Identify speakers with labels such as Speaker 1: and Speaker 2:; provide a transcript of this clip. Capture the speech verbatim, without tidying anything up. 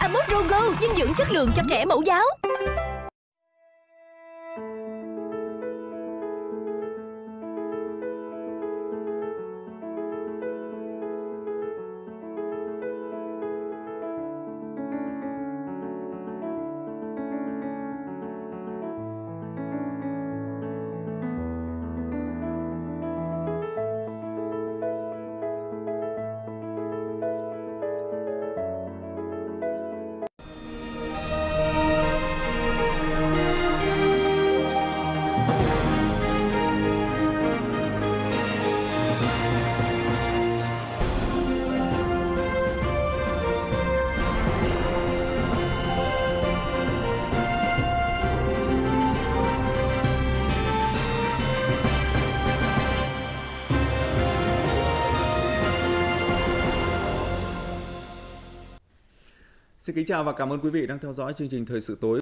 Speaker 1: Amotrogo, dinh dưỡng chất lượng cho trẻ mẫu giáo.
Speaker 2: Xin kính chào và cảm ơn quý vị đang theo dõi chương trình Thời sự tối